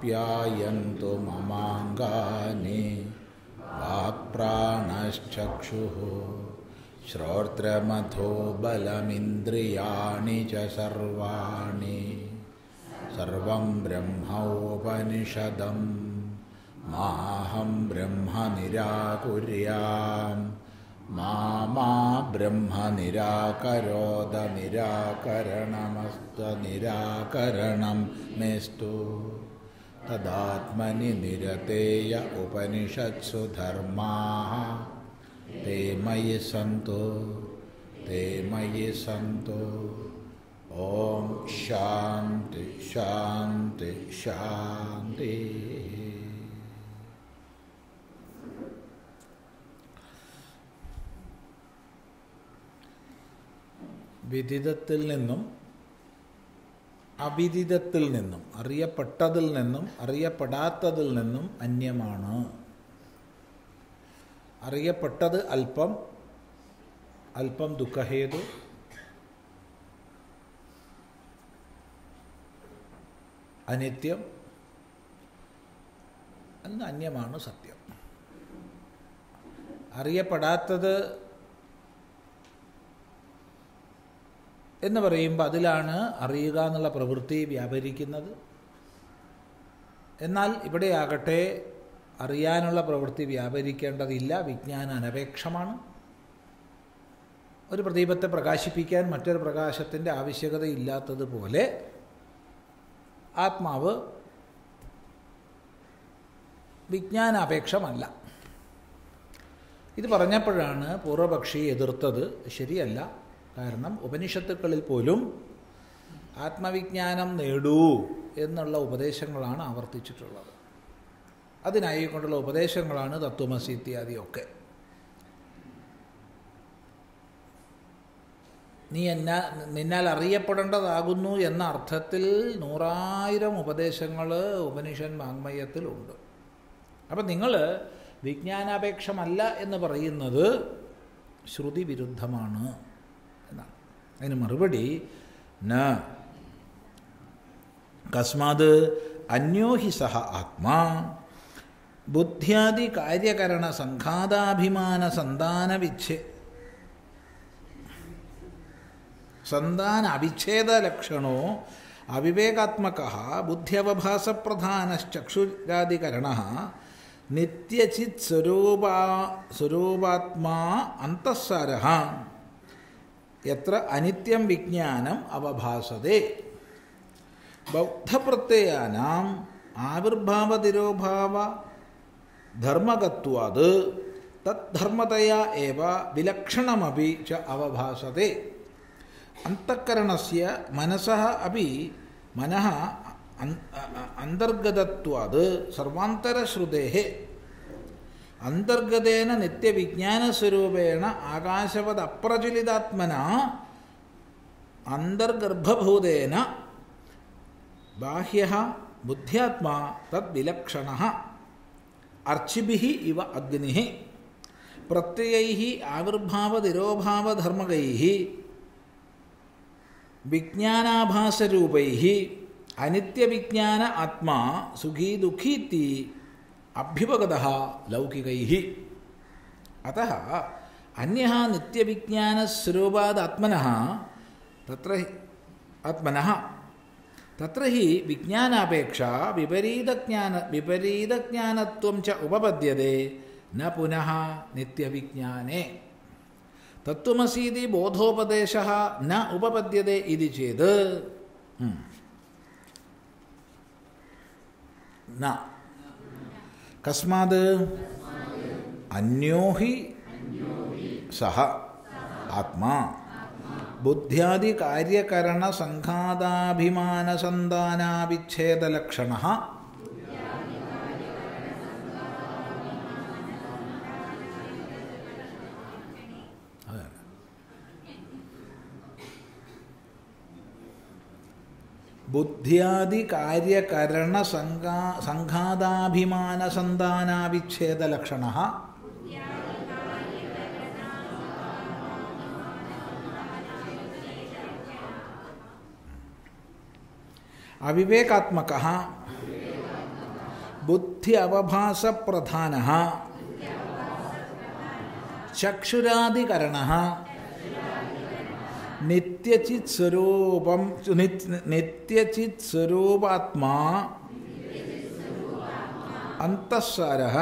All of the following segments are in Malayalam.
आप्यायन्तु ममाङ्गानि वाक्प्राणश्चक्षुः श्रोत्रमथो बलमिन्द्रियाणि च सर्वाणि सर्वं ब्रह्मोपनिषदं माहं ब्रह्म निराकुर्याम् मा ब्रह्म निराकरोद निराकरणमस्तु निराकरणं मेस्तु तदात्मनि निरतेय उपनिषत्सु धर्माः ते मयि सन्तु ओम शांति शांति शांति. വിദിതത്തിൽ നിന്നും അവിദിതത്തിൽ നിന്നും അറിയപ്പെട്ടതിൽ നിന്നും അറിയപ്പെടാത്തതിൽ നിന്നും അന്യമാണ്. അറിയപ്പെട്ടത് അല്പം അല്പം ദുഃഖഹേതു, അനിത്യം, എന്ന് അന്യമാണ് സത്യം. അറിയപ്പെടാത്തത് എന്ന് പറയുമ്പോൾ അതിലാണ് അറിയുക എന്നുള്ള പ്രവൃത്തി വ്യാപരിക്കുന്നത്. എന്നാൽ ഇവിടെയാകട്ടെ അറിയാനുള്ള പ്രവൃത്തി വ്യാപരിക്കേണ്ടതില്ല, വിജ്ഞാന അനപേക്ഷമാണ്. ഒരു പ്രദീപത്തെ പ്രകാശിപ്പിക്കാൻ മറ്റൊരു പ്രകാശത്തിൻ്റെ ആവശ്യകതയില്ലാത്തതുപോലെ ആത്മാവ് വിജ്ഞാനാപേക്ഷമല്ല. ഇത് പറഞ്ഞപ്പോഴാണ് പൂർവപക്ഷി എതിർത്തത്. ശരിയല്ല, കാരണം ഉപനിഷത്തുക്കളിൽ പോലും ആത്മവിജ്ഞാനം നേടൂ എന്നുള്ള ഉപദേശങ്ങളാണ് ആവർത്തിച്ചിട്ടുള്ളത്. അതിനായിക്കൊണ്ടുള്ള ഉപദേശങ്ങളാണ് തത്വമസി ഇത്യാദിയൊക്കെ. നീ നിന്നാൽ അറിയപ്പെടേണ്ടതാകുന്നു എന്ന അർത്ഥത്തിൽ 100,000 ഉപദേശങ്ങൾ ഉപനിഷൻ വാങ്മയത്തിലുണ്ട്. അപ്പം നിങ്ങൾ വിജ്ഞാനാപേക്ഷമല്ല എന്ന് പറയുന്നത് ശ്രുതി വിരുദ്ധമാണ് എന്നാണ്. അതിന് മറുപടി ന കസ്മാത് അന്യോ ഹി സഹ ആത്മാ ബുദ്ധ്യാദി കാര്യകരണ സംഘാതാഭിമാന സന്താന അവിച്ഛേദലക്ഷണോ അവിവേകാത്മകഃ ബുദ്ധ്യവഭാസപ്രധാനശ്ചക്ഷുരാദികരണഃ നിത്യചിത് സ്വരൂപാത്മാ അന്തഃസാരഃ യത്ര അനിത്യം വിജ്ഞാനം അവഭാസതേ ബൗദ്ധപ്രത്യയാനാം ആവിർഭാവതിരോഭാവ ധർമ്മകത്വാത് തദ്ധർമ്മതയാ ഏവ വിലക്ഷണമപി ച അവഭാസതേ അന്തഃകരണസ്യ മനസഃ അപി മനഃ അന്തർഗതത്വാത് സർവാന്തരശ്രുതേഃ അന്തർഗതേന നിത്യവിജ്ഞാനസ്വരൂപേണ ആകാശവദ് അപ്രചുലിതാത്മന അന്തർഗർഭഭൂതേന ബാഹ്യഃ ബുദ്ധ്യാത്മാ തദ്വിലക്ഷണഃ അർച്ചിഭിഃ ഇവ അഗ്നിഃ പ്രത്യയൈഃ ആവിർഭാവതിരോഭാവധർമ്മകൈഃ വിജ്ഞാനാഭാസരൂപൈഃ അനിത്യവിജ്ഞാന ആത്മാ സുഖീ ദുഃഖീതി അഭ്യുപഗതഃ ലൗകികൈഃ അതഃ അന്യഃ നിത്യവിജ്ഞാനസ്വരൂപാദ് ആത്മനഃ തത്ര ഹി വിജ്ഞാനാപേക്ഷ വിപരീതജ്ഞാനത്വം ച ഉപപദ്യത്തെ ന പുനഃ നിത്യവിജ്ഞാനേ തത്വമസീതി ബോധോപദേശഃ ന ഉപപദ്യത്തെ ഇതി ചേത് ന കസ്മാത് അന്യോ ഹി സഹ ആത്മാ ബുദ്ധ്യാദി കാര്യകരണ സംഘാതാഭിമാന സന്താനാവിച്ഛേദലക്ഷണഃ ബുദ്ധ്യാദി കാര്യകരണ സംഘാതാഭിമാന സന്താനാവിച്ഛേദലക്ഷണഃ അവിവേകാത്മകഃ ബുദ്ധി അവഭാസ പ്രധാന ചക്ഷുരാദികരണ നിത്യചിത് സ്വരൂപം നിത്യചിത് സ്വരൂപാത്മാ അന്തഃസാരഃ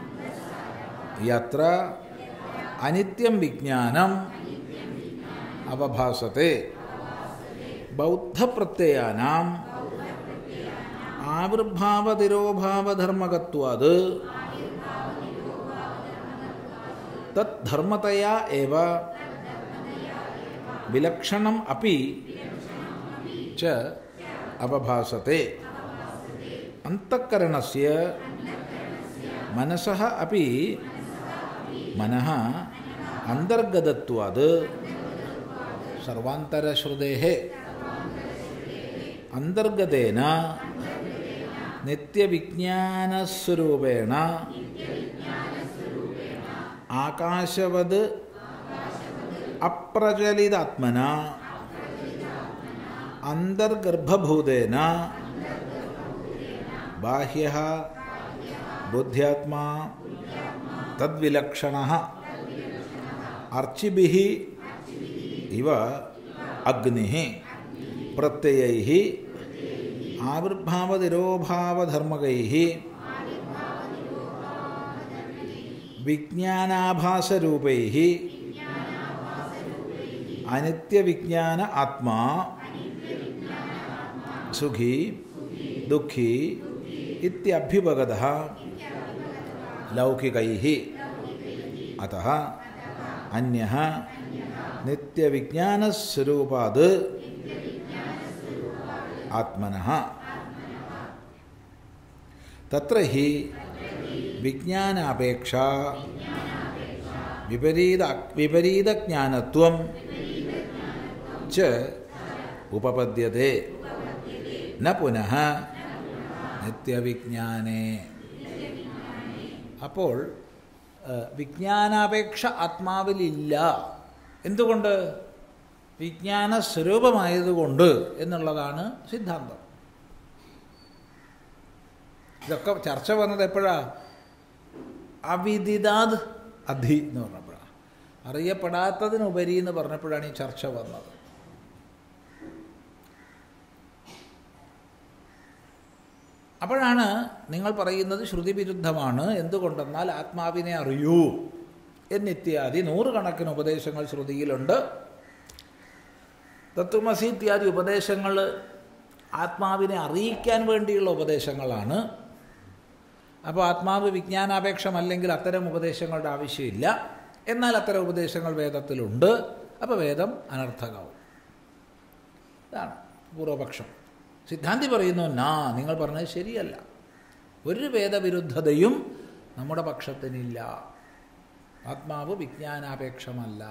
യത്ര അനിത്യം വിജ്ഞാനം അവഭാസത്തെ ബൗദ്ധപ്രത്യയാനാം ആവിർഭാവതിരോഭാവധർമ്മകത്വാത് തദ്ധർമ്മതയാ ഏവ വിലക്ഷണം അപി ച അവഭാസത്തെ അന്തഃകരണസ്യ മനസഃ അപി മനഃ അന്തർഗതത്വാത് സർവാന്തരശ്രുതേഃ അന്തർഗതേന നിത്യവിജ്ഞാനസ്വരൂപേണ ആകാശവത് അപ്രചലിതാത്മന അന്തർഗർഭഭൂതേന ബാഹ്യഃ ബുദ്ധ്യാത്മാ തദ്വിലക്ഷണഃ അർച്ചിഭിഃ ഇവ അഗ്നിഃ പ്രത്യയൈഃ ആവിർഭാവതിരോഭാവധർമ്മകൈഃ വിജ്ഞാനാഭാസരൂപൈഃ അനിത്യവിജ്ഞാന ആത്മാ സുഖി ദുഃഖി ഇത്യഭ്യുപഗതഃ ലൗകികൈഃ അതഃ അന്യഃ നിത്യവിജ്ഞാനസ്വരൂപാത് ആത്മനഃ തത്ര ഹി വിജ്ഞാനാപേക്ഷ വിപരീതജ്ഞാനത്വം ച ഉപപദ്യത്തെ ന പുനഃ നിത്യവിജ്ഞാനേ. അപ്പോൾ വിജ്ഞാനാപേക്ഷ ആത്മാവിലില്ല. എന്തുകൊണ്ട്? വിജ്ഞാന സ്വരൂപമായതുകൊണ്ട് എന്നുള്ളതാണ് സിദ്ധാന്തം. ഇതൊക്കെ ചർച്ച വന്നത് എപ്പോഴാണ്? അവിദിതാത് അധി എന്ന് പറഞ്ഞപ്പോഴാണ്, അറിയപ്പെടാത്തതിനുപരി എന്ന് പറഞ്ഞപ്പോഴാണ് ഈ ചർച്ച വന്നത്. അപ്പോഴാണ് നിങ്ങൾ പറയുന്നത് ശ്രുതി വിരുദ്ധമാണ്. എന്തുകൊണ്ടെന്നാൽ ആത്മാവിനെ അറിയൂ എന്നിത്യാദി നൂറുകണക്കിന് ഉപദേശങ്ങൾ ശ്രുതിയിലുണ്ട്. തത്വമസി ഇത്യാദി ഉപദേശങ്ങൾ ആത്മാവിനെ അറിയിക്കാൻ വേണ്ടിയുള്ള ഉപദേശങ്ങളാണ്. അപ്പോൾ ആത്മാവ് വിജ്ഞാനാപേക്ഷമല്ലെങ്കിൽ അത്തരം ഉപദേശങ്ങളുടെ ആവശ്യമില്ല. എന്നാൽ അത്തരം ഉപദേശങ്ങൾ വേദത്തിലുണ്ട്. അപ്പോൾ വേദം അനർത്ഥകമാവും. ഇതാണ് പൂർവപക്ഷം. സിദ്ധാന്തി പറയുന്നു, നിങ്ങൾ പറഞ്ഞത് ശരിയല്ല, ഒരു വേദവിരുദ്ധതയും നമ്മുടെ പക്ഷത്തിനില്ല. ആത്മാവ് വിജ്ഞാനാപേക്ഷമല്ല.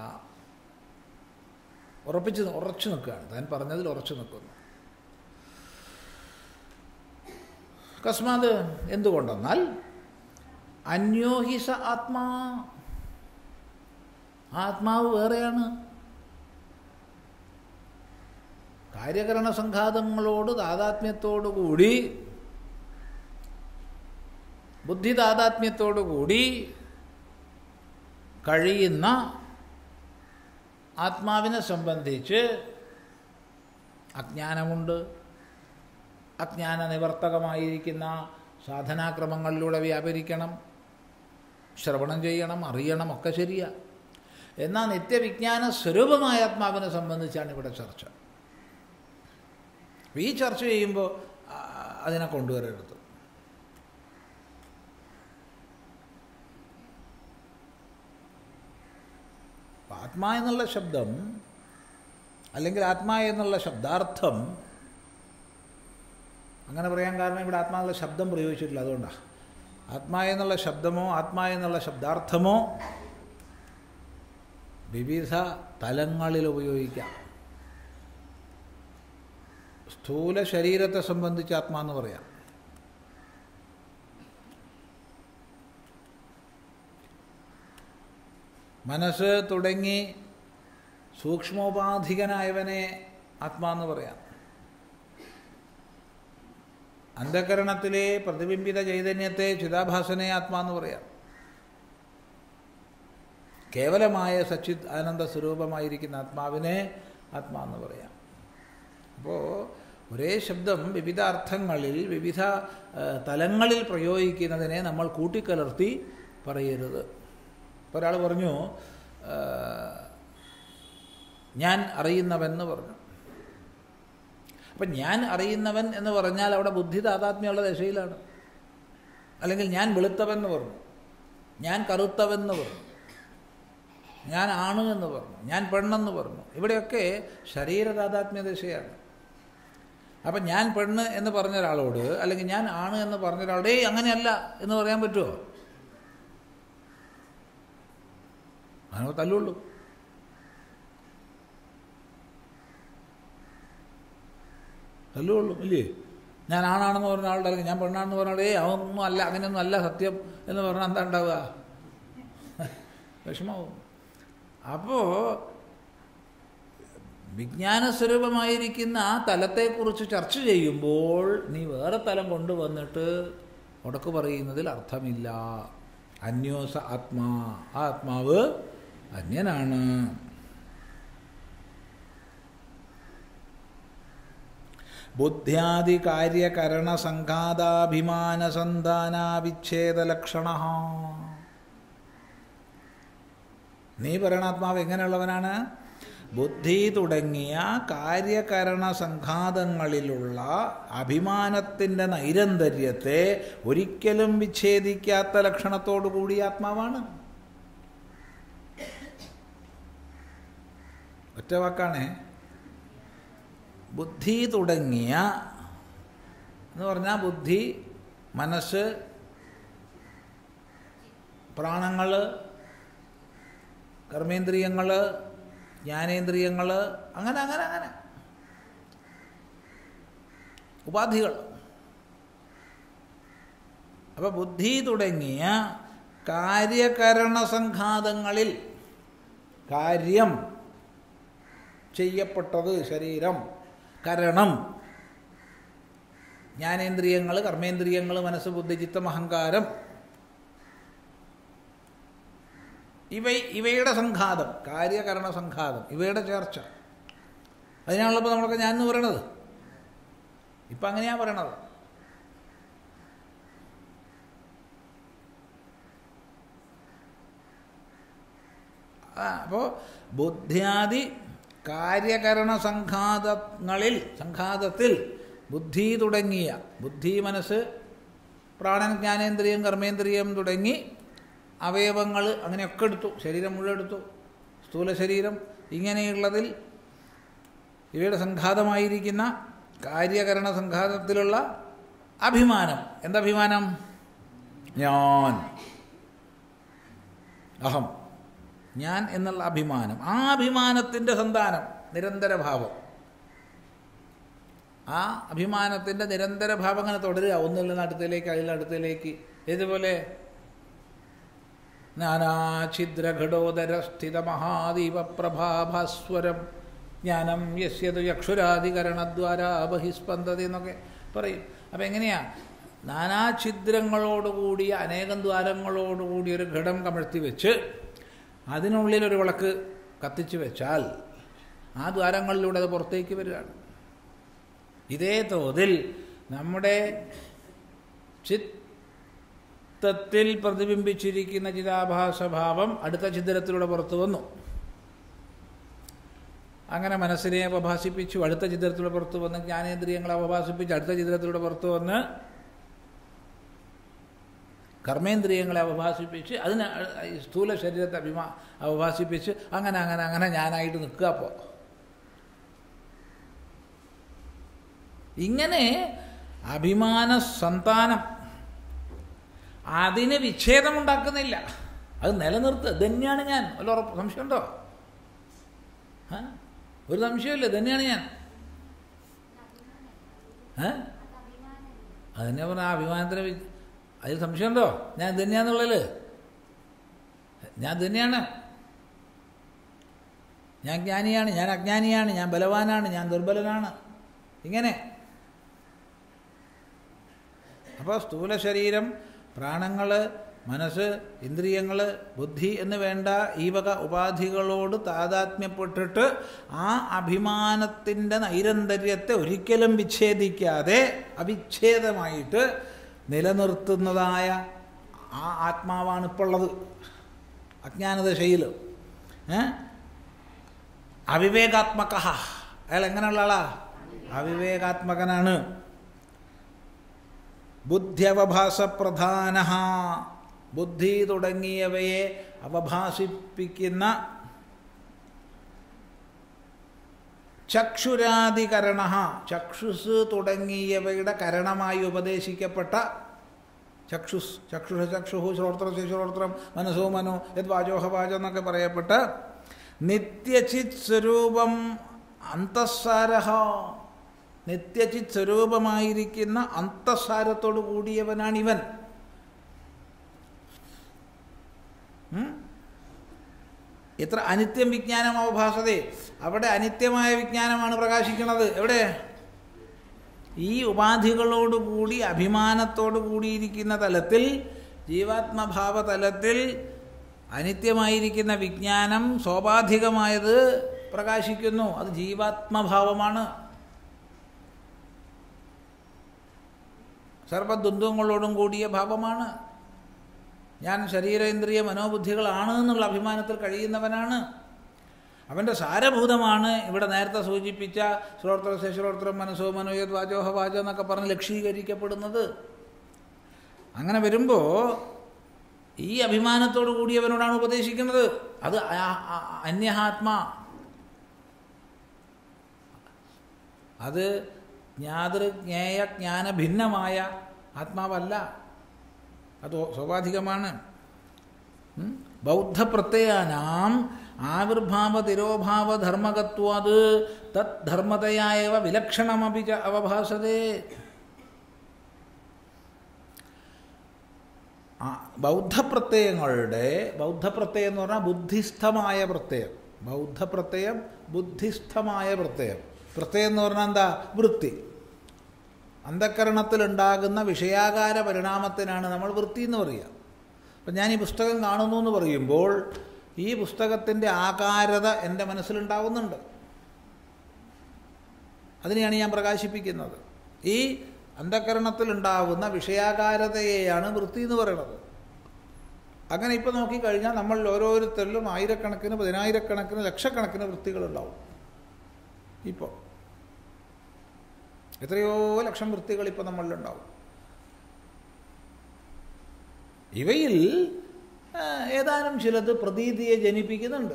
ഉറച്ചു നിൽക്കുകയാണ്. താൻ പറഞ്ഞതിൽ ഉറച്ചു നിൽക്കുന്നു. കസ്മാത് എന്തുകൊണ്ടെന്നാൽ അന്യോഹിസ ആത്മാ, ആത്മാവ് വേറെയാണ്. കാര്യകരണ സംഘാതങ്ങളോട് താതാത്മ്യത്തോടുകൂടി, ബുദ്ധി താതാത്മ്യത്തോടുകൂടി കഴിയുന്ന ആത്മാവിനെ സംബന്ധിച്ച് അജ്ഞാനമുണ്ട്. അജ്ഞാന നിവർത്തകമായിരിക്കുന്ന സാധനാക്രമങ്ങളിലൂടെ വ്യാപരിക്കണം, ശ്രവണം ചെയ്യണം, അറിയണം, ഒക്കെ ശരിയാണ്. എന്നാൽ നിത്യവിജ്ഞാന സ്വരൂപമായ ആത്മാവിനെ സംബന്ധിച്ചാണ് ഇവിടെ ചർച്ച. ഈ ചർച്ച ചെയ്യുമ്പോൾ അതിനെ കൊണ്ടുവരരുത്. ആത്മാ എന്നുള്ള ശബ്ദം അല്ലെങ്കിൽ ആത്മാ എന്നുള്ള ശബ്ദാർത്ഥം അങ്ങനെ പറയാൻ കാരണം ഇവിടെ ആത്മാ എന്നുള്ള ശബ്ദം പ്രയോഗിച്ചിട്ടില്ല. അതുകൊണ്ടാണ്. ആത്മാ എന്നുള്ള ശബ്ദമോ ആത്മാ എന്നുള്ള ശബ്ദാർത്ഥമോ വിവിധ തലങ്ങളിൽ ഉപയോഗിക്കാം. സ്ഥൂല ശരീരത്തെ സംബന്ധിച്ച് ആത്മാന്ന് പറയാം. മനസ്സ് തുടങ്ങി സൂക്ഷ്മോപാധികനായവനെ ആത്മാന്ന് പറയാം. അന്ധകരണത്തിലെ പ്രതിബിംബിത ചൈതന്യത്തെ ചിതാഭാസനെ ആത്മാന്ന് പറയാം. കേവലമായ സച്ചിത് ആനന്ദ സ്വരൂപമായിരിക്കുന്ന ആത്മാവിനെ ആത്മാന്ന് പറയാം. അപ്പോൾ ഒരേ ശബ്ദം വിവിധ അർത്ഥങ്ങളിൽ വിവിധ തലങ്ങളിൽ പ്രയോഗിക്കുന്നതിനെ നമ്മൾ കൂട്ടിക്കലർത്തി പറയരുത്. ഇപ്പോൾ ഒരാൾ പറഞ്ഞു ഞാൻ അറിയുന്നവൻ എന്ന് പറഞ്ഞു. അപ്പം ഞാൻ അറിയുന്നവൻ എന്ന് പറഞ്ഞാൽ അവിടെ ബുദ്ധി താതാത്മ്യമുള്ള ദശയിലാണ്. അല്ലെങ്കിൽ ഞാൻ വെളുത്തവൻ എന്ന് പറഞ്ഞു, ഞാൻ കറുത്തവൻ എന്ന് പറഞ്ഞു, ഞാൻ ആണ് എന്ന് പറഞ്ഞു, ഞാൻ പെണ്ണെന്ന് പറഞ്ഞു. ഇവിടെയൊക്കെ ശരീര താതാത്മ്യ ദശയാണ്. അപ്പം ഞാൻ പെണ്ണ് എന്ന് പറഞ്ഞ ഒരാളോട് അല്ലെങ്കിൽ ഞാൻ ആണ് എന്ന് പറഞ്ഞ ഒരാളോട് അങ്ങനെയല്ല എന്ന് പറയാൻ പറ്റുമോ? അങ്ങനെ തല്ലുള്ളൂ. തല്ലുള്ളൂ ഇല്ലേ? ഞാൻ ആണാണെന്ന് പറഞ്ഞ ആളുടെ അല്ലെങ്കിൽ ഞാൻ പെണ്ണാണെന്ന് പറഞ്ഞാൽ അവനൊന്നും അല്ല, അങ്ങനെയൊന്നും അല്ല സത്യം എന്ന് പറഞ്ഞാൽ എന്താ ഉണ്ടാവുക? വിഷമാവും. അപ്പോൾ വിജ്ഞാനസ്വരൂപമായിരിക്കുന്ന ആ തലത്തെക്കുറിച്ച് ചർച്ച ചെയ്യുമ്പോൾ നീ വേറെ തലം കൊണ്ടുവന്നിട്ട് ഉടക്ക് പറയുന്നതിൽ അർത്ഥമില്ല. അന്യോസ ആത്മാ, ആ ആത്മാവ് അന്യനാണ്. ബുദ്ധ്യാദി കാര്യകരണ സംഘാതാഭിമാന സന്താനാവിച്ഛേദലക്ഷണ. നീ പറയണ ആത്മാവ് എങ്ങനെയുള്ളവനാണ്? ബുദ്ധി തുടങ്ങിയ കാര്യകരണ സംഘാതങ്ങളിലുള്ള അഭിമാനത്തിൻ്റെ നൈരന്തര്യത്തെ ഒരിക്കലും വിച്ഛേദിക്കാത്ത ലക്ഷണത്തോടു കൂടിയ ആത്മാവാണ്. ഒറ്റ വാക്കാണ്. ബുദ്ധി തുടങ്ങിയ എന്ന് പറഞ്ഞാൽ ബുദ്ധി, മനസ്സ്, പ്രാണങ്ങൾ, കർമ്മേന്ദ്രിയങ്ങൾ, ജ്ഞാനേന്ദ്രിയങ്ങൾ, അങ്ങനെ അങ്ങനെ അങ്ങനെ ഉപാധികൾ. അപ്പോൾ ബുദ്ധി തുടങ്ങിയ കാര്യകരണ സംഘാതങ്ങളിൽ കാര്യം ചെയ്യപ്പെട്ടത് ശരീരം, കരണം, ജ്ഞാനേന്ദ്രിയങ്ങൾ, കർമ്മേന്ദ്രിയങ്ങൾ, മനസ്സ്, ബുദ്ധി, ചിത്തം, അഹങ്കാരം, ഇവയുടെ സംഘാതം, കാര്യകരണ സംഘാതം, ഇവയുടെ ചേർച്ച. അതിനാണല്ലോ നമ്മളൊക്കെ ഞാൻ എന്ന് പറയണത്. ഇപ്പം അങ്ങനെയാണ് പറയണത്. അപ്പോൾ ബുദ്ധ്യാദി കാര്യകരണ സംഘാതത്തിൽ ബുദ്ധി തുടങ്ങിയ, ബുദ്ധി, മനസ്സ്, പ്രാണൻ, ജ്ഞാനേന്ദ്രിയം, കർമ്മേന്ദ്രിയം തുടങ്ങി അവയവങ്ങൾ അങ്ങനെയൊക്കെ എടുത്തു, ശരീരം മുഴുവൻ എടുത്തു, സ്ഥൂല ശരീരം, ഇങ്ങനെയുള്ളതിൽ ഇവയുടെ സംഘാതമായിരിക്കുന്ന കാര്യകരണ സംഘാതത്തിലുള്ള അഭിമാനം. എന്തഭിമാനം? ഞാൻ, അഹം, ഞാൻ എന്നുള്ള അഭിമാനം. ആ അഭിമാനത്തിൻ്റെ സന്താനം നിരന്തരഭാവം. ആ അഭിമാനത്തിൻ്റെ നിരന്തരഭാവം അങ്ങനെ തുടരുക, ഒന്നിൽ നിന്ന് അടുത്തയിലേക്ക്, അതിൽ അടുത്തയിലേക്ക്. ഇതുപോലെ നാനാഛിദ്രഘടോദര സ്ഥിത മഹാദീപപ്രഭാഭാസ്വരം ജ്ഞാനം യസ്യതു ചക്ഷുരാധികരണദ്വാരാ ബഹിസ്പന്ദതി എന്നൊക്കെ പറയും. അപ്പം എങ്ങനെയാ? നാനാഛിദ്രങ്ങളോടുകൂടിയ, അനേകം ദ്വാരങ്ങളോടുകൂടിയ ഒരു ഘടം കമഴ്ത്തി വെച്ച് അതിനുള്ളിലൊരു വിളക്ക് കത്തിച്ചു വെച്ചാൽ ആ ദ്വാരങ്ങളിലൂടെ അത് പുറത്തേക്ക് വരികയാണ്. ഇതേ തോതിൽ നമ്മുടെ ചിത്തത്തിൽ പ്രതിബിംബിച്ചിരിക്കുന്ന ചിതാഭാസഭാവം അടുത്ത ചിത്രത്തിലൂടെ പുറത്തു വന്നു. അങ്ങനെ മനസ്സിനെ അവഭാസിപ്പിച്ചു, അടുത്ത ചിത്രത്തിലൂടെ പുറത്തു വന്ന് ജ്ഞാനേന്ദ്രിയങ്ങളെ അവഭാസിപ്പിച്ച് അടുത്ത ചിത്രത്തിലൂടെ പുറത്തു വന്ന് കർമ്മേന്ദ്രിയങ്ങളെ അവഭാസിപ്പിച്ച് അതിന് സ്ഥൂല ശരീരത്തെ അവഭാസിപ്പിച്ച് അങ്ങനെ അങ്ങനെ അങ്ങനെ ഞാനായിട്ട് നിൽക്കുക. അപ്പോൾ ഇങ്ങനെ അഭിമാന സന്താനം അതിന് വിച്ഛേദമുണ്ടാക്കുന്നില്ല, അത് നിലനിർത്തുക. തന്നെയാണ് ഞാൻ. വല്ല ഉറപ്പ് സംശയമുണ്ടോ? ഒരു സംശയമില്ല, തന്നെയാണ് ഞാൻ. അതന്നെ പറഞ്ഞ ആ അഭിമാനത്തിന് അതിൽ സംശയമുണ്ടോ? ഞാൻ തന്നെയാന്നുള്ളതിൽ ഞാൻ തന്നെയാണ്. ഞാൻ ജ്ഞാനിയാണ്, ഞാൻ അജ്ഞാനിയാണ്, ഞാൻ ബലവാനാണ്, ഞാൻ ദുർബലനാണ്. ഇങ്ങനെ അപ്പോൾ സ്ഥൂല ശരീരം, പ്രാണങ്ങൾ, മനസ്സ്, ഇന്ദ്രിയങ്ങൾ, ബുദ്ധി എന്ന് വേണ്ട ഈ വക ഉപാധികളോട് താതാത്മ്യപ്പെട്ടിട്ട് ആ അഭിമാനത്തിൻ്റെ നൈരന്തര്യത്തെ ഒരിക്കലും വിച്ഛേദിക്കാതെ അവിച്ഛേദമായിട്ട് നിലനിർത്തുന്നതായ ആ ആത്മാവാണ് ഇപ്പോൾ ഉള്ളത് അജ്ഞാനദശയിൽ. അവിവേകാത്മക, അയാൾ എങ്ങനെയുള്ള ആളാ? അവിവേകാത്മകനാണ്. ബുദ്ധ്യവഭാസപ്രധാന, ബുദ്ധി തുടങ്ങിയവയെ അവഭാസിപ്പിക്കുന്ന ചക്ഷുരാദികരണ, ചക്ഷുസ് തുടങ്ങിയവയുടെ കരണമായി ഉപദേശിക്കപ്പെട്ട ചക്ഷുസ്, ചക്ഷുഷ ചക്ഷുഹു, ശ്രോത്രം ശ്രോത്രം, മനസ്സോ മനോ, യത് വാചോഹ വാചോ എന്നൊക്കെ പറയപ്പെട്ട നിത്യചിത് സ്വരൂപം അന്തഃസാരഹ, നിത്യചിത് സ്വരൂപമായിരിക്കുന്ന അന്തഃസാരത്തോടു കൂടിയവനാണിവൻ. എത്ര അനിത്യം വിജ്ഞാനം അവഭാസതേ, അവിടെ അനിത്യമായ വിജ്ഞാനമാണ് പ്രകാശിക്കുന്നത്. എവിടെ? ഈ ഉപാധികളോടുകൂടി അഭിമാനത്തോടു കൂടിയിരിക്കുന്ന തലത്തിൽ, ജീവാത്മഭാവ തലത്തിൽ അനിത്യമായിരിക്കുന്ന വിജ്ഞാനം സ്വാഭാവികമായത് പ്രകാശിക്കുന്നു. അത് ജീവാത്മഭാവമാണ്. സർവദ്വന്ദ്വങ്ങളോടും കൂടിയ ഭാവമാണ്. ഞാൻ ശരീരേന്ദ്രിയ മനോബുദ്ധികളാണ് എന്നുള്ള അഭിമാനത്തിൽ കഴിയുന്നവനാണ്. അവൻ്റെ സാരഭൂതമാണ് ഇവിടെ നേരത്തെ സൂചിപ്പിച്ച ശ്രോത്രസ്യ ശ്രോത്രം, മനസ്സോ മനോ, യത് വാചോഹ വാചോ എന്നൊക്കെ പറഞ്ഞ് ലക്ഷീകരിക്കപ്പെടുന്നത്. അങ്ങനെ വരുമ്പോൾ ഈ അഭിമാനത്തോടു കൂടിയവനോടാണ് ഉപദേശിക്കുന്നത്. അത് അന്യഹാത്മാ, അത് ജ്ഞാതൃജ്ഞേയ ജ്ഞാന ഭിന്നമായ ആത്മാവല്ല, അത് സ്വാഭാവികമാണ്. ബൗദ്ധപ്രത്യയാനാം ആവിർഭാവ തിരോഭാവ ധർമ്മകത്വാത് തത് ധർമ്മതയായവ വിലക്ഷണമപി ച അവഭാസതേ. ബൗദ്ധപ്രത്യയങ്ങളുടെ, ബൗദ്ധപ്രത്യയം എന്ന് പറഞ്ഞാൽ ബുദ്ധിസ്ഥമായ പ്രത്യയം. ബൗദ്ധപ്രത്യയം ബുദ്ധിസ്ഥമായ പ്രത്യയം. പ്രത്യയം എന്ന് പറഞ്ഞാൽ എന്താ? വൃത്തി. അന്ധഃകരണത്തിലുണ്ടാകുന്ന വിഷയാകാര പരിണാമത്തിനാണ് നമ്മൾ വൃത്തി എന്ന് പറയുക. അപ്പം ഞാൻ ഈ പുസ്തകം കാണുന്നു എന്ന് പറയുമ്പോൾ ഈ പുസ്തകത്തിൻ്റെ ആകാരത എൻ്റെ മനസ്സിലുണ്ടാവുന്നുണ്ട്. അതിനെയാണ് ഞാൻ പ്രകാശിപ്പിക്കുന്നത്. ഈ അന്ധഃകരണത്തിലുണ്ടാവുന്ന വിഷയാകാരതയെയാണ് വൃത്തി എന്ന് പറയുന്നത്. അങ്ങനെ ഇപ്പോൾ നോക്കിക്കഴിഞ്ഞാൽ നമ്മൾ ഓരോരുത്തരിലും ആയിരക്കണക്കിന്, പതിനായിരക്കണക്കിന്, ലക്ഷക്കണക്കിന് വൃത്തികളുണ്ടാവും. ഇപ്പോൾ എത്രയോ ലക്ഷം വൃത്തികൾ ഇപ്പോൾ നമ്മളിലുണ്ടാവും. ഇവയിൽ ഏതാനും ചിലത് പ്രതീതിയെ ജനിപ്പിക്കുന്നുണ്ട്.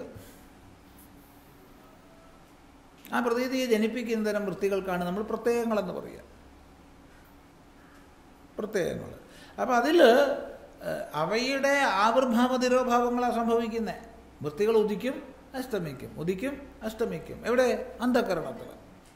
ആ പ്രതീതിയെ ജനിപ്പിക്കുന്ന തരം വൃത്തികൾക്കാണ് നമ്മൾ പ്രത്യയങ്ങളെന്ന് പറയുക. പ്രത്യയങ്ങൾ. അപ്പോൾ അതിൽ അവയുടെ ആവിർഭാവ തിരോഭാവങ്ങളാണ് സംഭവിക്കുന്നത്. വൃത്തികൾ ഉദിക്കും അസ്തമിക്കും, ഉദിക്കും അസ്തമിക്കും. എവിടെ? അന്ധഃകരണത്തിൽ.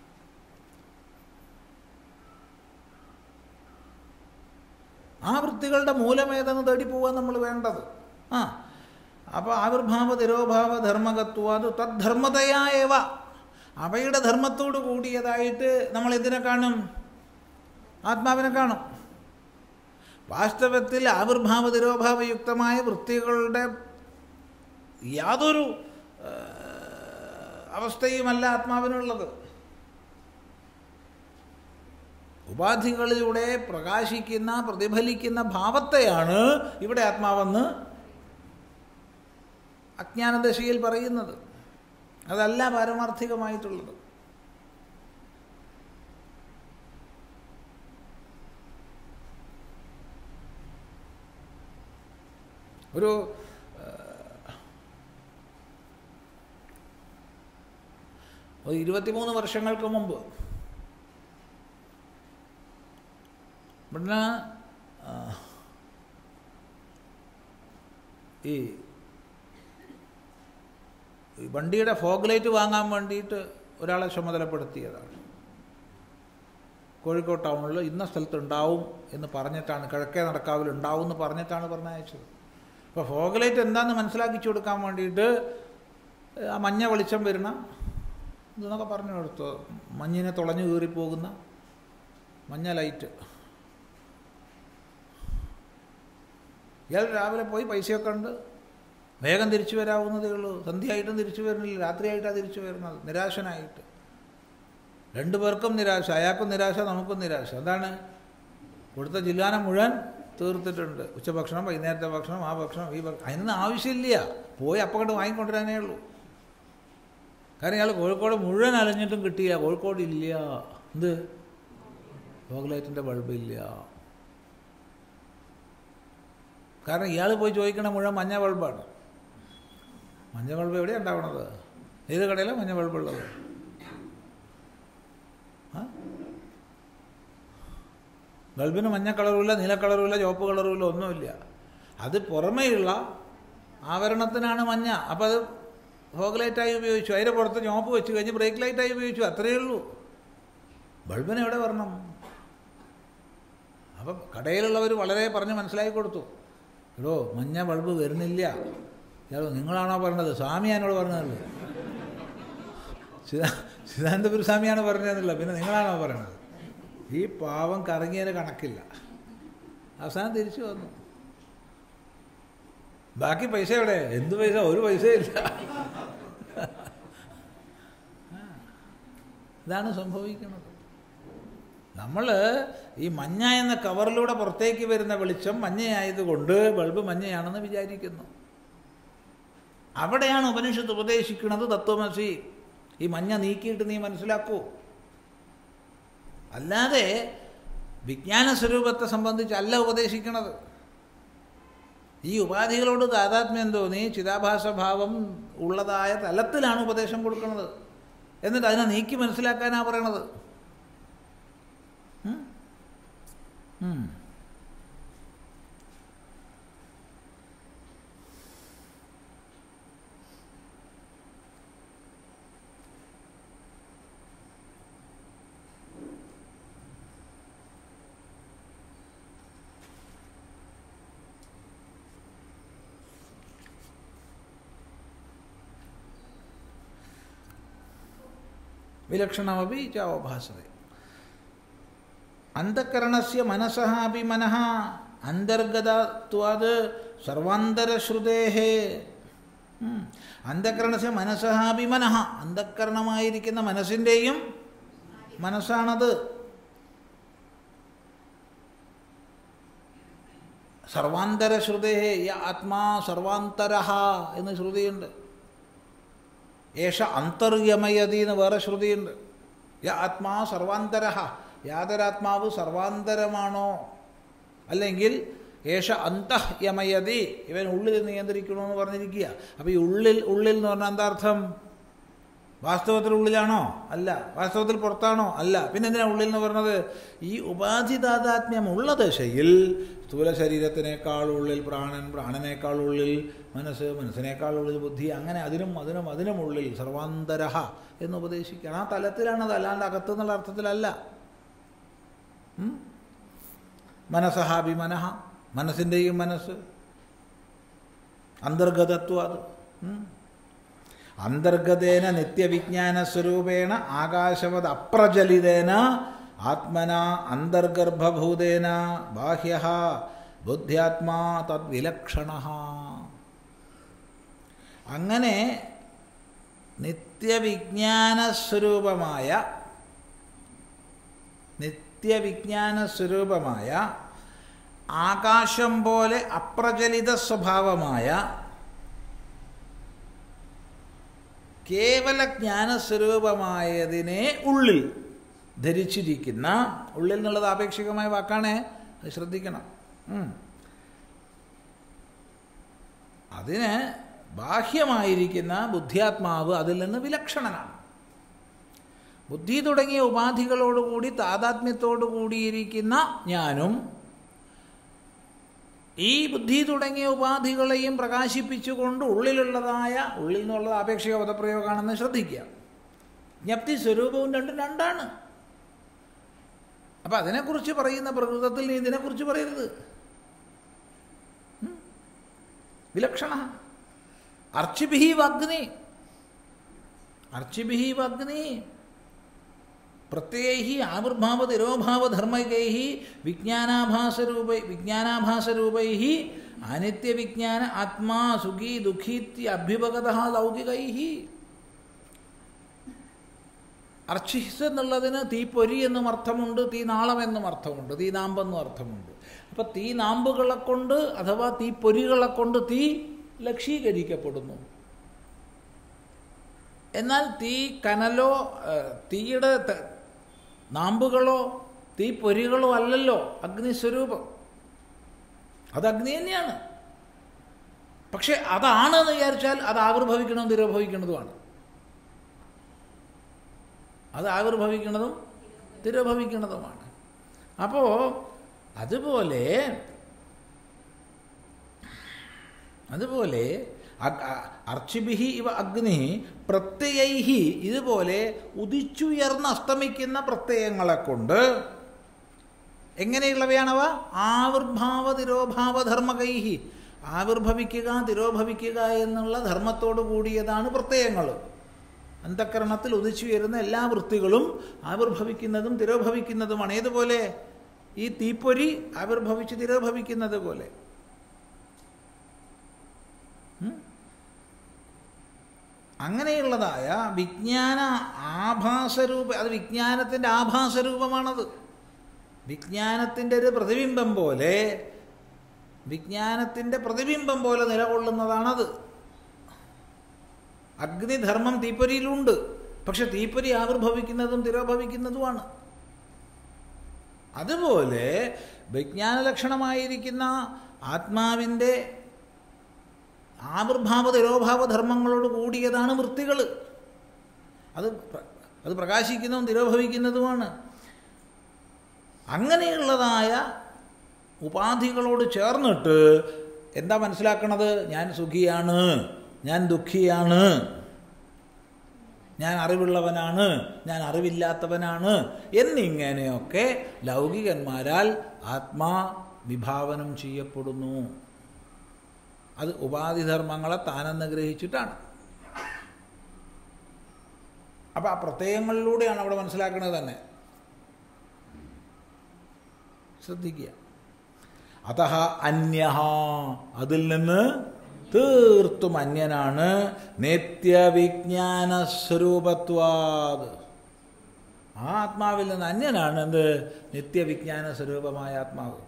ആ വൃത്തികളുടെ മൂലമേതെന്ന് തേടിപ്പോവാൻ നമ്മൾ വേണ്ടത്. അപ്പോൾ ആവിർഭാവ തിരോഭാവ ധർമ്മകത്വാത് തദ്ധർമ്മതയായവ, അവയുടെ ധർമ്മത്തോട് കൂടിയതായിട്ട് നമ്മൾ എന്തിനെ കാണും? ആത്മാവിനെ കാണും. വാസ്തവത്തിൽ ആവിർഭാവ തിരോഭാവയുക്തമായ വൃത്തികളുടെ യാതൊരു അവസ്ഥയുമല്ല ആത്മാവിനുള്ളത്. ഉപാധികളിലൂടെ പ്രകാശിക്കുന്ന, പ്രതിഫലിക്കുന്ന ഭാവത്തെയാണ് ഇവിടെ ആത്മാവെന്ന് അജ്ഞാനദശയിൽ പറയുന്നത്. അതല്ല പാരമാർത്ഥികമായിട്ടുള്ളത്. ഒരു 23 വർഷങ്ങൾക്ക് മുമ്പ് ഇവിടുന്ന് ഈ വണ്ടിയുടെ ഫോഗ് ലൈറ്റ് വാങ്ങാൻ വേണ്ടിയിട്ട് ഒരാളെ ചുമതലപ്പെടുത്തിയതാണ്. കോഴിക്കോട് ടൗണിൽ ഇന്ന സ്ഥലത്തുണ്ടാവും എന്ന് പറഞ്ഞിട്ടാണ്, കിഴക്കേ നടക്കാവിൽ ഉണ്ടാവും എന്ന് പറഞ്ഞിട്ടാണ് പറഞ്ഞയച്ചത്. അപ്പോൾ ഫോഗ് ലൈറ്റ് എന്താണെന്ന് മനസ്സിലാക്കിച്ചു കൊടുക്കാൻ വേണ്ടിയിട്ട് ആ മഞ്ഞ വെളിച്ചം വരുന്ന ഇതെന്നൊക്കെ പറഞ്ഞു കൊടുത്തു. മഞ്ഞിനെ തുളഞ്ഞു കീറിപ്പോകുന്ന മഞ്ഞ ലൈറ്റ്, ഇയാൾ രാവിലെ പോയി പൈസയൊക്കെ ഉണ്ട്, വേഗം തിരിച്ചു വരാവുന്നതേ ഉള്ളൂ. സന്ധ്യയായിട്ടും തിരിച്ചു വരുന്നില്ല, രാത്രിയായിട്ടാണ് തിരിച്ചു വരുന്നത്, നിരാശനായിട്ട്. രണ്ടുപേർക്കും നിരാശ, അയാൾക്കും നിരാശ, നമുക്കും നിരാശ. അതാണ് കൊടുത്ത ജില്ലാനം മുഴുവൻ തീർത്തിട്ടുണ്ട്. ഉച്ചഭക്ഷണം, വൈകുന്നേരത്തെ ഭക്ഷണം, ആ ഭക്ഷണം, ഈ ഭക്ഷണം, അതിനൊന്നും ആവശ്യമില്ല. പോയി അപ്പം കണ്ട് വാങ്ങിക്കൊണ്ടുവരാനേ ഉള്ളൂ. കാരണം ഇയാൾ കോഴിക്കോട് മുഴുവൻ അലഞ്ഞിട്ടും കിട്ടിയില്ല. കോഴിക്കോട് ഇല്ല, എന്ത് ഫോഗ് ബൾബില്ല. കാരണം ഇയാൾ പോയി ചോദിക്കണ മുഴുവൻ മഞ്ഞ ബൾബാണ്. മഞ്ഞ ബൾബ് എവിടെയാണ് ഉണ്ടാവണത്? ഏത് കടയിലാണ് മഞ്ഞ ബൾബുള്ളത്? ബൾബിന് മഞ്ഞ കളറുമില്ല, നീല കളറുമില്ല, ചുവപ്പ് കളറുമില്ല, ഒന്നുമില്ല. അത് പുറമേയുള്ള ആവരണത്തിനാണ് മഞ്ഞ. അപ്പം അത് ഫോഗ് ലൈറ്റായി ഉപയോഗിച്ചു. അതിൻ്റെ പുറത്ത് ചുവപ്പ് വെച്ച് കഴിഞ്ഞ് ബ്രേക്ക് ലൈറ്റായി ഉപയോഗിച്ചു, അത്രയേ ഉള്ളൂ. ബൾബിന് എവിടെ വരണം? അപ്പം കടയിലുള്ളവർ വളരെ പറഞ്ഞ് മനസ്സിലാക്കി കൊടുത്തു. എടോ, മഞ്ഞ ബൾബ് വരുന്നില്ല. ഇയാളോ, നിങ്ങളാണോ പറഞ്ഞത്? സ്വാമി എന്നോട് പറഞ്ഞതല്ലേ. ചിദാനന്ദപുരി സ്വാമിയാണ് പറഞ്ഞതെന്നില്ല, പിന്നെ നിങ്ങളാണോ പറയണത്? ഈ പാവം കറങ്ങിയതിന് കണക്കില്ല. അവസാനം തിരിച്ചു വന്നു. ബാക്കി പൈസ എവിടെ? എന്ത് പൈസ? ഒരു പൈസയില്ല. ഇതാണ് സംഭവിക്കുന്നത്. നമ്മൾ ഈ മഞ്ഞ എന്ന കവറിലൂടെ പുറത്തേക്ക് വരുന്ന വെളിച്ചം മഞ്ഞയായതുകൊണ്ട് ബൾബ് മഞ്ഞയാണെന്ന് വിചാരിക്കുന്നു. അവിടെയാണ് ഉപനിഷത്ത് ഉപദേശിക്കുന്നത് തത്വമസി. ഈ മഞ്ഞ നീക്കിയിട്ട് നീ മനസ്സിലാക്കൂ. അല്ലാതെ വിജ്ഞാന സ്വരൂപത്തെ സംബന്ധിച്ചല്ല ഉപദേശിക്കുന്നത്. ഈ ഉപാധികളോട് താതാത്മ്യം തോന്നി ചിതാഭാസഭാവം ഉള്ളതായ തലത്തിലാണ് ഉപദേശം കൊടുക്കുന്നത്. എന്നിട്ട് അതിനെ നീക്കി മനസ്സിലാക്കാനാണ് പറയണത്. വിലക്ഷണമപി ചാവഭാസത്തെ അന്തഃകരണസ്യ മനസഃ അപി മനഃ അന്തർഗതത്വാത് സർവാന്തരശ്രുതേഃ. അന്തഃകരണസ്യ മനസഃ അപി മനഃ, അന്തഃകരണമായിരിക്കുന്ന മനസ്സിൻ്റെയും മനസ്സാണത്. സർവാന്തരശ്രുതേഃ, യ ആത്മാ സർവാന്തരഃ എന്ന് ശ്രുതിയുണ്ട്. ഏഷ അന്തർയമയതി എന്ന് വേറെ ശ്രുതിയുണ്ട്. യ ആത്മാ സർവാന്തരഃ, യാതൊരാത്മാവ് സർവാന്തരമാണോ, അല്ലെങ്കിൽ ഏഷ അന്തഃയമയതി, ഇവൻ ഉള്ളിൽ നിയന്ത്രിക്കണമെന്ന് പറഞ്ഞിരിക്കുക. അപ്പോൾ ഈ ഉള്ളിൽ എന്ന് പറഞ്ഞാൽ എന്താ അർത്ഥം? വാസ്തവത്തിൽ ഉള്ളിലാണോ? അല്ല. വാസ്തവത്തിൽ പുറത്താണോ? അല്ല. പിന്നെ എന്തിനാണ് ഉള്ളിൽ എന്ന് പറഞ്ഞത്? ഈ ഉപാധി താതാത്മ്യമുള്ള ദശയിൽ സ്ഥൂല ശരീരത്തിനേക്കാൾ ഉള്ളിൽ പ്രാണൻ, പ്രാണനേക്കാൾ ഉള്ളിൽ മനസ്സ്, മനസ്സിനേക്കാൾ ഉള്ളിൽ ബുദ്ധി, അങ്ങനെ അതിനും ഉള്ളിൽ സർവാന്തരഃ എന്ന് ഉപദേശിക്കണം. ആ തലത്തിലാണത്, അല്ലാണ്ട് അകത്തുനിന്നുള്ള അർത്ഥത്തിലല്ല. മനസ്സഹാബി മനഃ, മനസ്സിൻ്റെയും മനസ്സ്. അന്തർഗതത്വം അത് അന്തർഗതേന നിത്യവിജ്ഞാനസ്വരൂപേണ ആകാശവത് അപ്രചലിതേന ആത്മന അന്തർഗർഭഭൂതേന ബാഹ്യഃ ബുദ്ധ്യാത്മാ തദ്വിലക്ഷണഃ. അങ്ങനെ നിത്യവിജ്ഞാനസ്വരൂപമായ ആകാശം പോലെ അപ്രചലിത സ്വഭാവമായ കേവല ജ്ഞാനസ്വരൂപമായതിനെ ഉള്ളിൽ ധരിച്ചിരിക്കുന്ന, ഉള്ളിൽ എന്നുള്ളത് ആപേക്ഷികമായ വാക്കാണ്, അത് ശ്രദ്ധിക്കണം. അതിന് ബാഹ്യമായിരിക്കുന്ന ബുദ്ധ്യാത്മാവ് അതിൽ നിന്ന് വിലക്ഷണനാണ്. ബുദ്ധി തുടങ്ങിയ ഉപാധികളോടുകൂടി താതാത്മ്യത്തോടു കൂടിയിരിക്കുന്ന ഞാനും ഈ ബുദ്ധി തുടങ്ങിയ ഉപാധികളെയും പ്രകാശിപ്പിച്ചുകൊണ്ട് ഉള്ളിൽ എന്നുള്ളത് ആപേക്ഷിക പദപ്രയോഗമാണെന്ന് ശ്രദ്ധിക്കുക. ജ്ഞപ്തി സ്വരൂപവും രണ്ടാണ്. അപ്പം അതിനെക്കുറിച്ച് പറയുന്ന പ്രകൃതത്തിൽ നീ ഇതിനെക്കുറിച്ച് പറയരുത്. വിലക്ഷണ അർച്ചിഭിഹി വാഗ്നി പ്രത്യയൈഹി ആവിർഭാവ തിരോഭാവധർമ്മൈകൈ വിജ്ഞാനാഭാസരൂപൈ അനിത്യവിജ്ഞാന ആത്മാ സുഖീ ദുഃഖീത്യ അഭ്യുപഗതഃ ലൗകികൈ. അർച്ചിസ് എന്നുള്ളതിന് തീപ്പൊരി എന്നും അർത്ഥമുണ്ട്, തീനാളം എന്നും അർത്ഥമുണ്ട്, തീനാമ്പെന്നും അർത്ഥമുണ്ട്. അപ്പം തീനാമ്പുകളെ കൊണ്ട് അഥവാ തീപ്പൊരികളെ കൊണ്ട് തീ ലക്ഷീകരിക്കപ്പെടുന്നു. എന്നാൽ തീ കനലോ തീയുടെ നാമ്പുകളോ തീപ്പൊരികളോ അല്ലല്ലോ അഗ്നിസ്വരൂപം. അത് അഗ്നി തന്നെയാണ്. പക്ഷെ അതാണെന്ന് വിചാരിച്ചാൽ അത് ആവിർഭവിക്കണതും തിരോഭവിക്കുന്നതുമാണ്. അത് ആവിർഭവിക്കുന്നതും തിരോഭവിക്കുന്നതുമാണ്. അപ്പോൾ അതുപോലെ അർച്ചിഭിഹി ഇവ അഗ്നി പ്രത്യയൈഹി, ഇതുപോലെ ഉദിച്ചുയർന്ന് അസ്തമിക്കുന്ന പ്രത്യയങ്ങളെ കൊണ്ട് എങ്ങനെയുള്ളവയാണവ? ആവിർഭാവ തിരോഭാവധർമ്മകൈഹി, ആവിർഭവിക്കുക തിരോഭവിക്കുക എന്നുള്ള ധർമ്മത്തോടു കൂടിയതാണ് പ്രത്യയങ്ങൾ. അന്തഃകരണത്തിൽ ഉദിച്ചുയരുന്ന എല്ലാ വൃത്തികളും ആവിർഭവിക്കുന്നതും തിരോഭവിക്കുന്നതുമാണ്. ഏതുപോലെ? ഈ തീപ്പൊരി ആവിർഭവിച്ച് തിരോഭവിക്കുന്നത് പോലെ. അങ്ങനെയുള്ളതായ വിജ്ഞാന ആഭാസരൂപ, അത് വിജ്ഞാനത്തിൻ്റെ ആഭാസരൂപമാണത്. വിജ്ഞാനത്തിൻ്റെ ഒരു പ്രതിബിംബം പോലെ, വിജ്ഞാനത്തിൻ്റെ പ്രതിബിംബം പോലെ നിലകൊള്ളുന്നതാണത്. അഗ്നിധർമ്മം തീപ്പൊരിയിലുണ്ട്, പക്ഷെ തീപ്പൊരി ആവിർഭവിക്കുന്നതും തിരോഭവിക്കുന്നതുമാണ്. അതുപോലെ വിജ്ഞാനലക്ഷണമായിരിക്കുന്ന ആത്മാവിൻ്റെ ആവിർഭാവ തിരോഭാവ ധർമ്മങ്ങളോട് കൂടിയതാണ് വൃത്തികൾ. അത് പ്രകാശിക്കുന്നതും തിരോഭവിക്കുന്നതുമാണ്. അങ്ങനെയുള്ളതായ ഉപാധികളോട് ചേർന്നിട്ട് എന്താ മനസ്സിലാക്കണത്? ഞാൻ സുഖിയാണ്, ഞാൻ ദുഃഖിയാണ്, ഞാൻ അറിവുള്ളവനാണ്, ഞാൻ അറിവില്ലാത്തവനാണ് എന്നിങ്ങനെയൊക്കെ ലൗകികന്മാരാൽ ആത്മാ വിഭാവനം ചെയ്യപ്പെടുന്നു. അത് ഉപാധിധർമ്മങ്ങളെ താനെന്ന് ഗ്രഹിച്ചിട്ടാണ്. അപ്പം ആ പ്രത്യയങ്ങളിലൂടെയാണ് അവിടെ മനസ്സിലാക്കുന്നത് തന്നെ. ശ്രദ്ധിക്കുക. അതഃ അന്യഃ, അതിൽ നിന്ന് തീർത്തും അന്യനാണ്. നിത്യവിജ്ഞാനസ്വരൂപത്വാത്, ആ ആത്മാവിൽ നിന്ന് അന്യനാണ്. എന്ത്? നിത്യവിജ്ഞാന സ്വരൂപമായ ആത്മാവ്.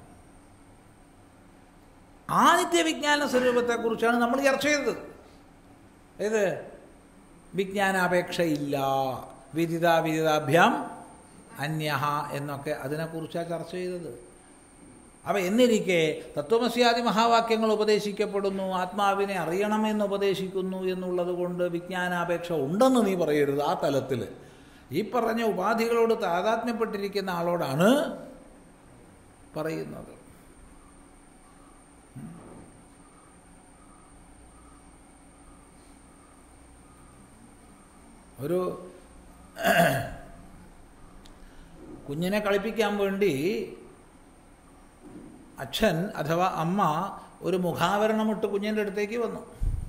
ആ നിത്യവിജ്ഞാന സ്വരൂപത്തെക്കുറിച്ചാണ് നമ്മൾ ചർച്ച ചെയ്തത്. ഏത്? വിജ്ഞാനാപേക്ഷയില്ല, വിദിതാഭ്യാം അന്യഃ എന്നൊക്കെ അതിനെക്കുറിച്ചാണ് ചർച്ച ചെയ്തത്. അപ്പം എന്നിരിക്കെ തത്വമസ്യാദി മഹാവാക്യങ്ങൾ ഉപദേശിക്കപ്പെടുന്നു, ആത്മാവിനെ അറിയണമെന്ന് ഉപദേശിക്കുന്നു എന്നുള്ളത് കൊണ്ട് വിജ്ഞാനാപേക്ഷ ഉണ്ടെന്ന് നീ പറയരുത്. ആ തലത്തിൽ ഈ പറഞ്ഞ ഉപാധികളോട് താതാത്മ്യപ്പെട്ടിരിക്കുന്ന ആളോടാണ് പറയുന്നത്. ഒരു കുഞ്ഞിനെ കളിപ്പിക്കാൻ വേണ്ടി അച്ഛൻ അഥവാ അമ്മ ഒരു മുഖാവരണമിട്ട് കുഞ്ഞിൻ്റെ അടുത്തേക്ക് വന്നു.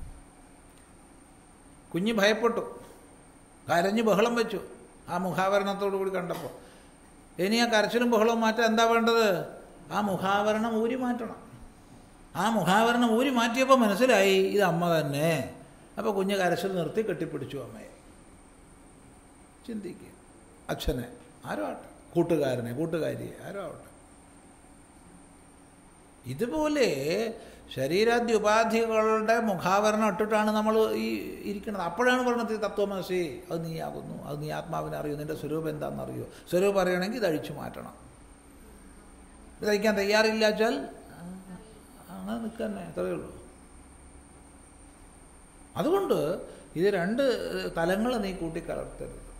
കുഞ്ഞ് ഭയപ്പെട്ടു, കരഞ്ഞ് ബഹളം വെച്ചു ആ മുഖാവരണത്തോടു കൂടി കണ്ടപ്പോൾ. ഇനി ആ കരച്ചിലും ബഹളവും മാറ്റാൻ എന്താ വേണ്ടത്? ആ മുഖാവരണം ഊരി മാറ്റണം. ആ മുഖാവരണം ഊരി മാറ്റിയപ്പോൾ മനസ്സിലായി ഇത് അമ്മ തന്നെ. അപ്പോൾ കുഞ്ഞ് കരച്ചിൽ നിർത്തി കെട്ടിപ്പിടിച്ചു അമ്മയെ. ചിന്തിക്കുക. അച്ഛനെ ആരോ ആട്ടെ, കൂട്ടുകാരനെ കൂട്ടുകാരിയെ ആരോ ആവട്ടെ. ഇതുപോലെ ശരീരാദ്യ ഉപാധികളുടെ മുഖാവരണം ഇട്ടിട്ടാണ് നമ്മൾ ഈ ഇരിക്കുന്നത്. അപ്പോഴാണ് പറഞ്ഞത് തത്വമസി, അത് നീയാകുന്നു, അത് നീ ആത്മാവിനെ അറിയൂ, നിൻ്റെ സ്വരൂപം എന്താണെന്നറിയോ. സ്വരൂപം അറിയണമെങ്കിൽ ഇത് അഴിച്ചു മാറ്റണം. ഇതഴിക്കാൻ തയ്യാറില്ലാച്ചാൽ അങ്ങനെ നിൽക്കന്നെ, അത്രയേ ഉള്ളൂ. അതുകൊണ്ട് ഇത് രണ്ട് തലങ്ങൾ നീ കൂട്ടിക്കലർത്തരുത്.